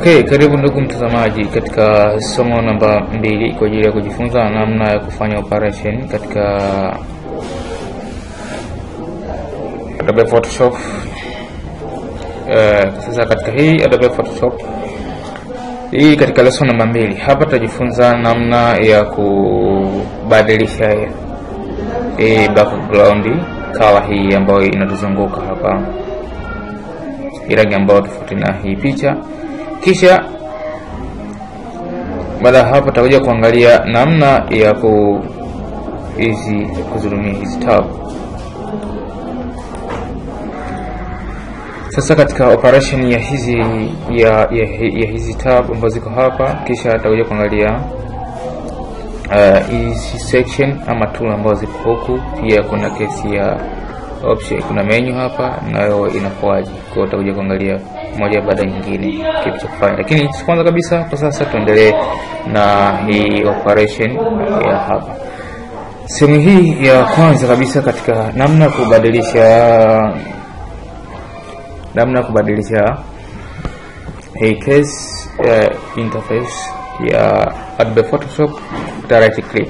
Okay, karibu ndugu mtazamaji katika somo namba 2 kwa ajili ya kujifunza namna ya kufanya operation katika Adobe Photoshop. Sasa katika hii Adobe Photoshop hii katika lesson namba 2 hapa tutajifunza namna ya kubadilisha background color hii ambayo inatuzunguka hapa, rangi ambayo tofauti na hii picha. Kisha baada hapa tutakuja kuangalia namna ya kuzurumia hizi tab. Sasa katika operation ya hizi hizi tab ambazo ziko hapa, kisha tutakuja kuangalia hizi section ama tool ambazo zipo huku. Pia kuna kesi ya option, kuna menu hapa nayo inakuaje. Kwa hiyo tutakuja kuangalia moja baada nyingine kitu cha kufanya, lakini kwanza kabisa kwa sasa tuendelee na hii operation ya hapa. Sehemu hii ya kwanza kabisa katika namna kubadilisha hii case interface ya Adobe Photoshop, right click.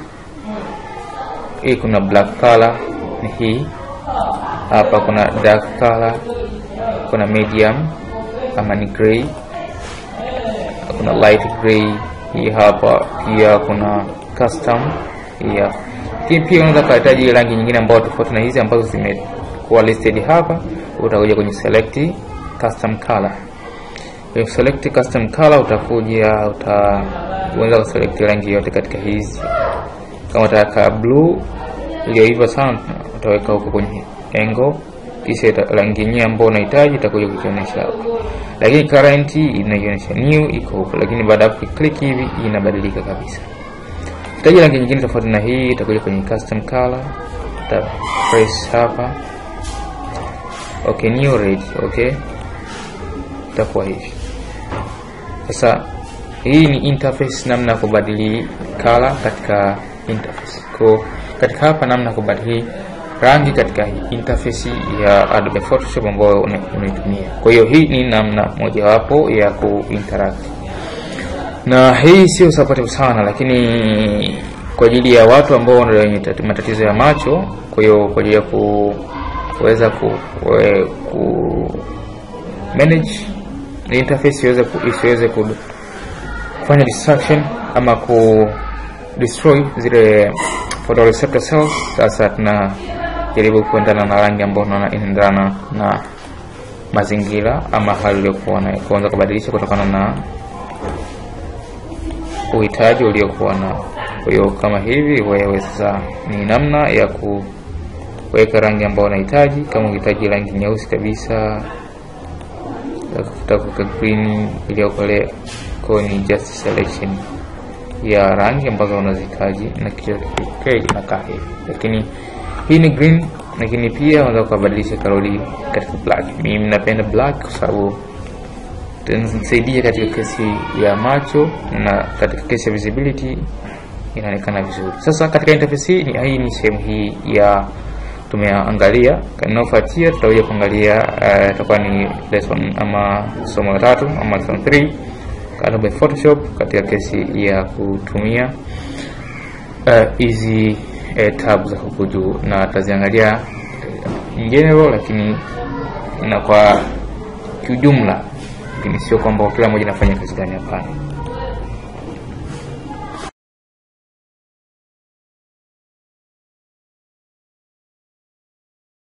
Hii kuna black color, ni hii hapa. Kuna dark color, kuna medium kama ni gray, kuna light gray hii hapa. Pia kuna custom ya pia unaweza kuhitaji rangi nyingine ambazo tofauti na hizi ambazo zimekuwa listed hapa. Utakuja kwenye select custom color. Kwenye select custom color utaweza kuselect rangi yote katika hizi. Kama unataka blue iliyoiva sana utaweka huko kwenye angle, kisha rangi yenyewe ambayo unahitaji itakuja kuonyesha hapa. Lakini current inaonyesha new iko huko, lakini baada ya click hivi inabadilika kabisa. Utaji rangi nyingine tofauti na hii itakuja kwenye custom color, uta press hapa. Okay, new red, okay. Itakuwa hivi. Sasa hii ni interface, namna kubadili color katika interface. Kwa katika hapa namna kubadili rangi katika interface ya Adobe Photoshop ambayo unaitumia. Kwa hiyo hii ni namna moja wapo ya kuinteract. Na hii sio supportive sana, lakini kwa ajili ya watu ambao wana matatizo ya macho, kwa hiyo kwa ajili ya kuweza manage interface isiweze kufanya distraction ama destroy zile photoreceptor cells. Sasa tunajaribu kuendana na rangi ambayo inaendana na mazingira ama hali iliyokuwa nayo, kuanza kubadilisha kutokana na uhitaji uliokuwa nao. Kwa hiyo kama hivi wewe sasa ni namna ya kuweka rangi ambayo unahitaji. Kama unahitaji rangi nyeusi kabisa, utakuta green iliyokolea, kwa ni just selection ya rangi ambazo unazihitaji na kisha inakaa hivi. Lakini hii ni green, lakini pia unaweza kubadilisha kalori katika black. Mimi napenda black kwa sababu itanisaidia katika kesi ya macho na katika kesi ya visibility inaonekana vizuri. Sasa katika interface hii ni sehemu hii ya tumeangalia. Kanaofuatia tutakuja kuangalia itakuwa ni lesson ama somo la 3 ama lesson 3 Adobe Photoshop katika kesi ya kutumia hizi tab za huku juu, na tutaziangalia in general, lakini na kwa kiujumla, lakini sio kwamba kila mmoja anafanya kazi gani, hapana.